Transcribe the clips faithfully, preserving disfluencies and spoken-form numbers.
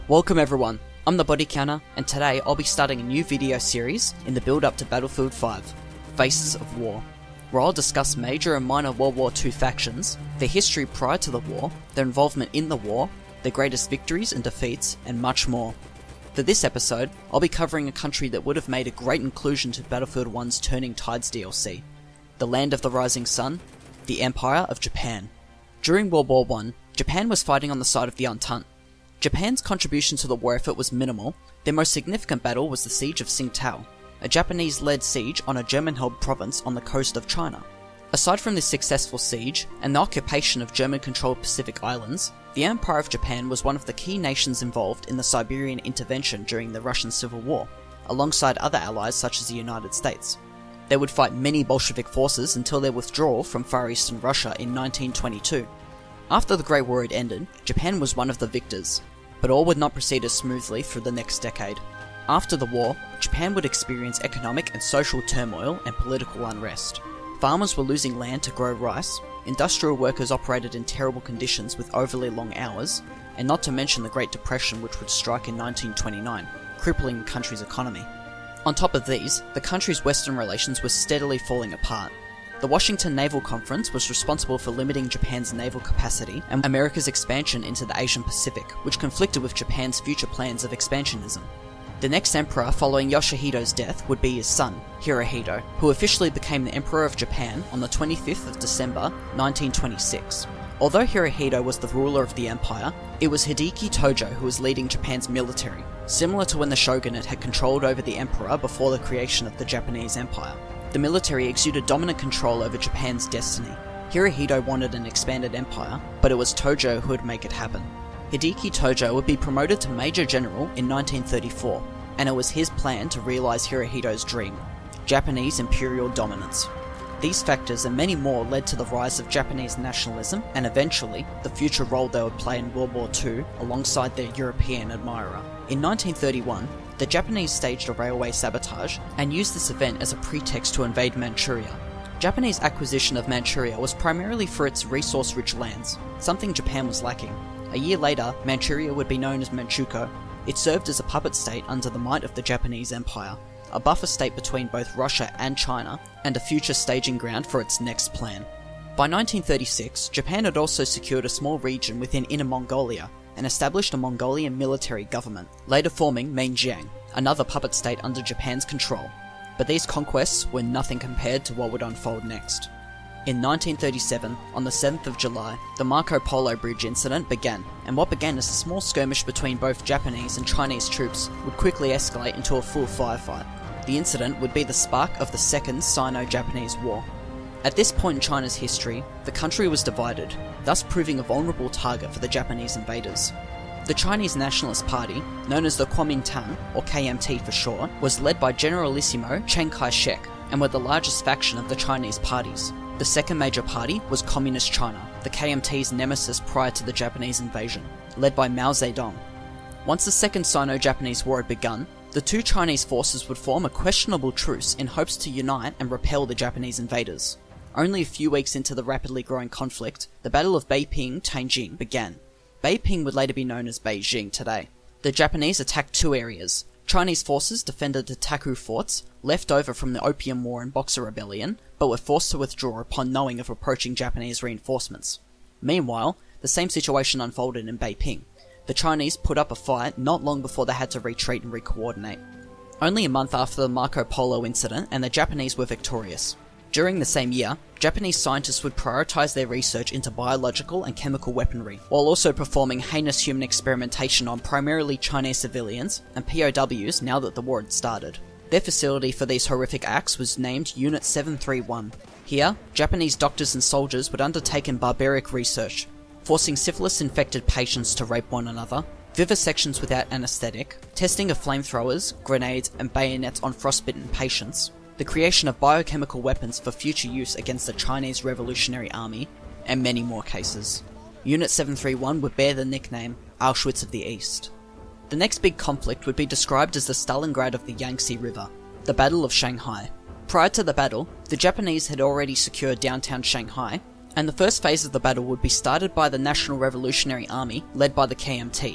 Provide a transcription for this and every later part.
Welcome everyone, I'm the Body Counter, and today I'll be starting a new video series in the build up to Battlefield five, Faces of War, where I'll discuss major and minor World War Two factions, their history prior to the war, their involvement in the war, their greatest victories and defeats, and much more. For this episode, I'll be covering a country that would have made a great inclusion to Battlefield one's Turning Tides D L C, the Land of the Rising Sun, the Empire of Japan. During World War One, Japan was fighting on the side of the Entente. Japan's contribution to the war effort was minimal. Their most significant battle was the Siege of Tsingtao, a Japanese-led siege on a German-held province on the coast of China. Aside from this successful siege, and the occupation of German-controlled Pacific Islands, the Empire of Japan was one of the key nations involved in the Siberian intervention during the Russian Civil War, alongside other allies such as the United States. They would fight many Bolshevik forces until their withdrawal from Far Eastern Russia in nineteen twenty-two. After the Great War had ended, Japan was one of the victors, but all would not proceed as smoothly through the next decade. After the war, Japan would experience economic and social turmoil and political unrest. Farmers were losing land to grow rice, industrial workers operated in terrible conditions with overly long hours, and not to mention the Great Depression which would strike in nineteen twenty-nine, crippling the country's economy. On top of these, the country's Western relations were steadily falling apart. The Washington Naval Conference was responsible for limiting Japan's naval capacity and America's expansion into the Asian Pacific, which conflicted with Japan's future plans of expansionism. The next emperor following Yoshihido's death would be his son, Hirohito, who officially became the Emperor of Japan on the twenty-fifth of December nineteen twenty-six. Although Hirohito was the ruler of the empire, it was Hideki Tojo who was leading Japan's military, similar to when the shogunate had controlled over the emperor before the creation of the Japanese Empire. The military exuded dominant control over Japan's destiny. Hirohito wanted an expanded empire, but it was Tojo who would make it happen. Hideki Tojo would be promoted to Major General in nineteen thirty-four, and it was his plan to realize Hirohito's dream, Japanese imperial dominance. These factors and many more led to the rise of Japanese nationalism and eventually the future role they would play in World War Two alongside their European admirer. In nineteen thirty-one, the Japanese staged a railway sabotage and used this event as a pretext to invade Manchuria. Japanese acquisition of Manchuria was primarily for its resource-rich lands, something Japan was lacking. A year later, Manchuria would be known as Manchukuo. It served as a puppet state under the might of the Japanese Empire, a buffer state between both Russia and China, and a future staging ground for its next plan. By nineteen thirty-six, Japan had also secured a small region within Inner Mongolia, and established a Mongolian military government, later forming Mainjiang, another puppet state under Japan's control. But these conquests were nothing compared to what would unfold next. In nineteen thirty-seven, on the seventh of July, the Marco Polo Bridge incident began, and what began as a small skirmish between both Japanese and Chinese troops would quickly escalate into a full firefight. The incident would be the spark of the Second Sino-Japanese War. At this point in China's history, the country was divided, thus proving a vulnerable target for the Japanese invaders. The Chinese Nationalist Party, known as the Kuomintang, or K M T for short, was led by Generalissimo Chiang Kai-shek, and were the largest faction of the Chinese parties. The second major party was Communist China, the K M T's nemesis prior to the Japanese invasion, led by Mao Zedong. Once the Second Sino-Japanese War had begun, the two Chinese forces would form a questionable truce in hopes to unite and repel the Japanese invaders. Only a few weeks into the rapidly growing conflict, the Battle of Beiping-Tianjin began. Beiping would later be known as Beijing today. The Japanese attacked two areas. Chinese forces defended the Taku forts, left over from the Opium War and Boxer Rebellion, but were forced to withdraw upon knowing of approaching Japanese reinforcements. Meanwhile, the same situation unfolded in Beiping. The Chinese put up a fight not long before they had to retreat and re-coordinate. Only a month after the Marco Polo incident, and the Japanese were victorious. During the same year, Japanese scientists would prioritize their research into biological and chemical weaponry, while also performing heinous human experimentation on primarily Chinese civilians and P O Ws now that the war had started. Their facility for these horrific acts was named Unit seven three one. Here, Japanese doctors and soldiers would undertake barbaric research, forcing syphilis-infected patients to rape one another, vivisections without anesthetic, testing of flamethrowers, grenades, and bayonets on frostbitten patients, the creation of biochemical weapons for future use against the Chinese Revolutionary Army, and many more cases. Unit seven three one would bear the nickname Auschwitz of the East. The next big conflict would be described as the Stalingrad of the Yangtze River, the Battle of Shanghai. Prior to the battle, the Japanese had already secured downtown Shanghai, and the first phase of the battle would be started by the National Revolutionary Army, led by the K M T.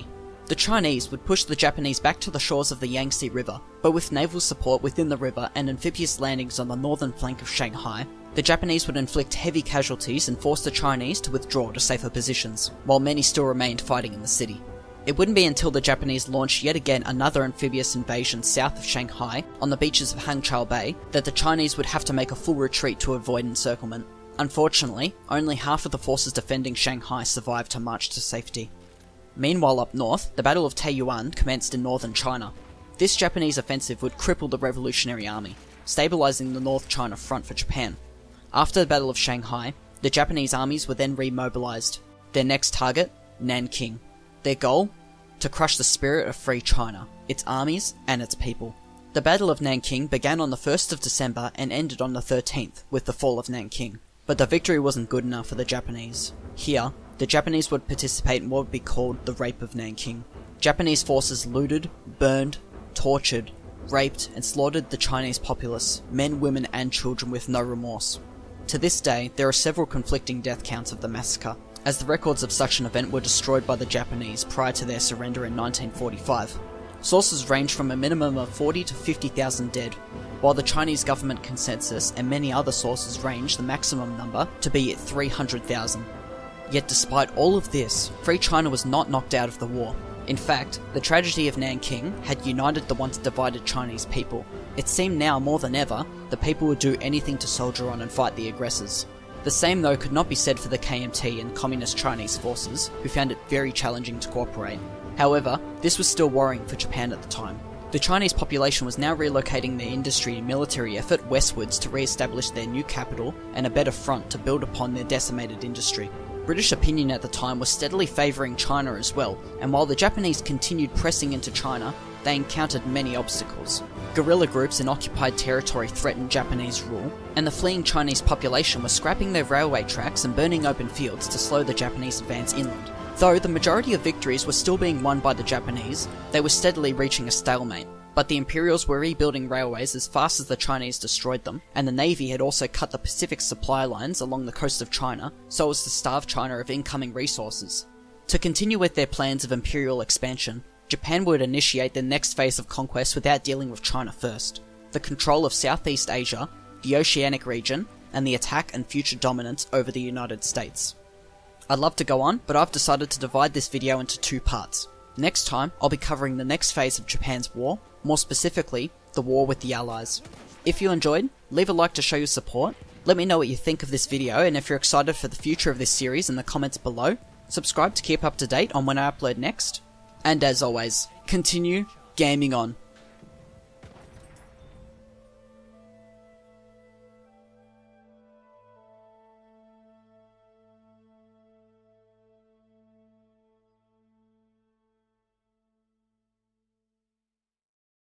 The Chinese would push the Japanese back to the shores of the Yangtze River, but with naval support within the river and amphibious landings on the northern flank of Shanghai, the Japanese would inflict heavy casualties and force the Chinese to withdraw to safer positions, while many still remained fighting in the city. It wouldn't be until the Japanese launched yet again another amphibious invasion south of Shanghai, on the beaches of Hangzhou Bay, that the Chinese would have to make a full retreat to avoid encirclement. Unfortunately, only half of the forces defending Shanghai survived to march to safety. Meanwhile up north, the Battle of Taiyuan commenced in northern China. This Japanese offensive would cripple the Revolutionary Army, stabilizing the North China front for Japan. After the Battle of Shanghai, the Japanese armies were then remobilized. Their next target, Nanking. Their goal? To crush the spirit of free China, its armies, and its people. The Battle of Nanking began on the first of December and ended on the thirteenth, with the fall of Nanking. But the victory wasn't good enough for the Japanese. Here, the Japanese would participate in what would be called the Rape of Nanking. Japanese forces looted, burned, tortured, raped, and slaughtered the Chinese populace, men, women, and children with no remorse. To this day, there are several conflicting death counts of the massacre, as the records of such an event were destroyed by the Japanese prior to their surrender in nineteen forty-five. Sources range from a minimum of forty to fifty thousand dead, while the Chinese government consensus and many other sources range the maximum number to be at three hundred thousand. Yet despite all of this, Free China was not knocked out of the war. In fact, the tragedy of Nanking had united the once divided Chinese people. It seemed now more than ever that people would do anything to soldier on and fight the aggressors. The same though could not be said for the K M T and Communist Chinese forces, who found it very challenging to cooperate. However, this was still worrying for Japan at the time. The Chinese population was now relocating their industry and military effort westwards to re-establish their new capital and a better front to build upon their decimated industry. British opinion at the time was steadily favouring China as well, and while the Japanese continued pressing into China, they encountered many obstacles. Guerrilla groups in occupied territory threatened Japanese rule, and the fleeing Chinese population was scrapping their railway tracks and burning open fields to slow the Japanese advance inland. Though the majority of victories were still being won by the Japanese, they were steadily reaching a stalemate. But the Imperials were rebuilding railways as fast as the Chinese destroyed them, and the Navy had also cut the Pacific supply lines along the coast of China so as to starve China of incoming resources. To continue with their plans of imperial expansion, Japan would initiate the next phase of conquest without dealing with China first: the control of Southeast Asia, the Oceanic region, and the attack and future dominance over the United States. I'd love to go on, but I've decided to divide this video into two parts. Next time, I'll be covering the next phase of Japan's war, more specifically, the war with the Allies. If you enjoyed, leave a like to show your support, let me know what you think of this video and if you're excited for the future of this series in the comments below, subscribe to keep up to date on when I upload next, and as always, continue gaming on.